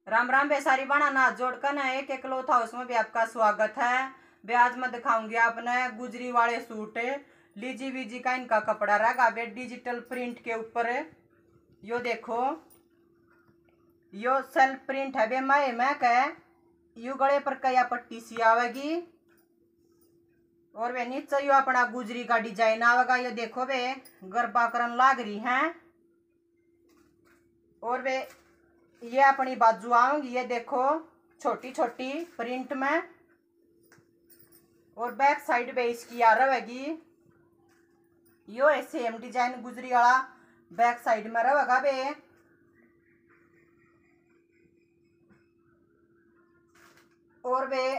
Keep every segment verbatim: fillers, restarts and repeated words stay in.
राम राम बेसारी बना ना जोड़कर ना एक एक क्लॉथ हाउस में भी आपका स्वागत है। बे आज मैं दिखाऊंगी आपने गुजरी वाले सूट लीजी वीजी का इनका कपड़ा रहेगा बे डिजिटल प्रिंट के ऊपर। यो देखो यो सेल्फ प्रिंट है बे मैं मैं कह यू गले पर कया पट्टी सी आवेगी और वे नीचे यो अपना गुजरी का डिजाइन आवेगा। ये देखो बे गरबा करन लाग रही हैं और वे ये अपनी बाजू आऊंगी। ये देखो छोटी छोटी प्रिंट में और बैक साइड पे इसकी आ रहेगी यो सेम डिजाइन गुजरी वाला बैक साइड में रहेगा बे। और वे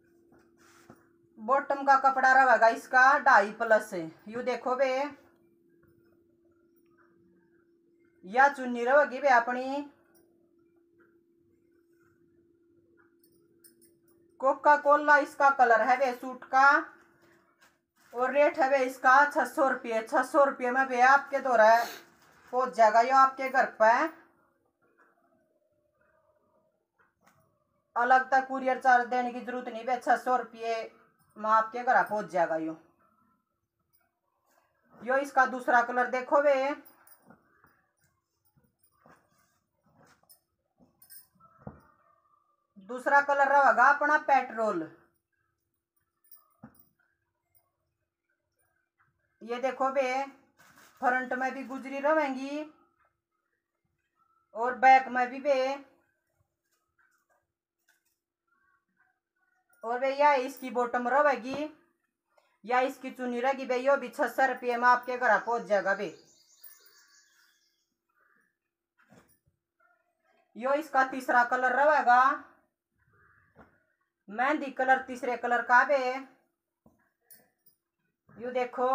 बॉटम का कपड़ा रहेगा इसका ढाई प्लस। यू देखो बे या चुन्नी रहेगी बे अपनी कोका कोला इसका कलर है वे सूट का और रेट है वे इसका छह सौ रुपये। छह सौ रुपये में वे आपके द्वारा पहुंच जाएगा यो आपके घर पे। अलग तक कुरियर चार्ज देने की जरूरत नहीं वे छह सौ रुपये में आपके घर पहुंच जाएगा यो। यो इसका दूसरा कलर देखो वे दूसरा कलर रहेगा अपना पेट्रोल। ये देखो बे फ्रंट में भी गुजरी रहेंगी और बैक में भी बे और बे या इसकी बॉटम रहेगी या इसकी चुनी रहेगी बे। यो भी छह सौ रुपये में आपके घर पहुंच जाएगा बे। यो इसका तीसरा कलर रहेगा मेहंदी कलर तीसरे कलर का बे। यू देखो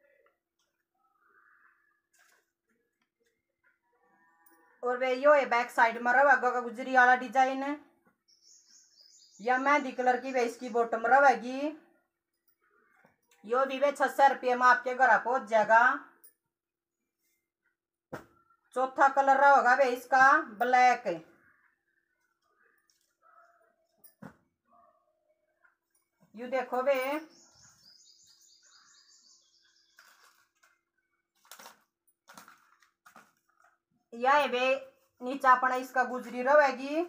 और वे यो है बैक साइड में रहेगा गुजरी वाला डिजाइन या मेहंदी कलर की वे इसकी बॉटम रहेगी। यो भी वे छह सौ रुपये में आपके घर पहुंच जाएगा। चौथा कलर रहेगा वे इसका ब्लैक। यू देखो बे यह बे नीचा अपना इसका गुजरी रहेगी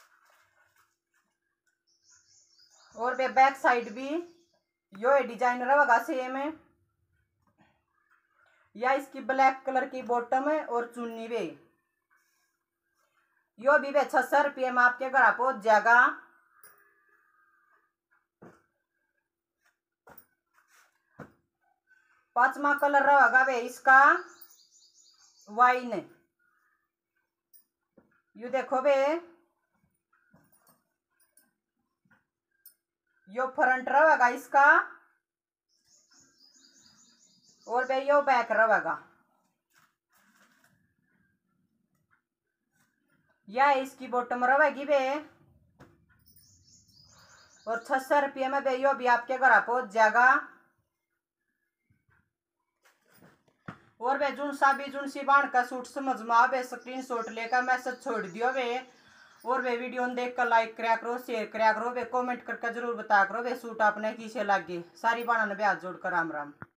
और बे बैक साइड भी यो डिजाइन रहेगा सेम। या इसकी ब्लैक कलर की बॉटम है और चुन्नी बे। यो भी बे छह सौ रुपये में आपके घर पहुंच जाएगा। पांचवा कलर रहेगा बे इसका वाइन। यू देखो बे यो फ्रंट रहेगा इसका और बे यो बैक रहेगा। या इसकी बॉटम रहेगी बे और छह सौ रुपये में बे यो भी आपके घर पहुंच जाएगा। और वे जुन सा भी जुन सी बाण का सूट समझ में आवे स्क्रीन शॉट लेकर मैसेज छोड़ दियो वे और वे वीडियो देख कर लाइक कराया करो शेयर कराया करो वे कमेंट करके जरूर बताया करो वे सूट आपने किसे लगे। सारी बाणा ने भी हाथ जोड़कर राम राम।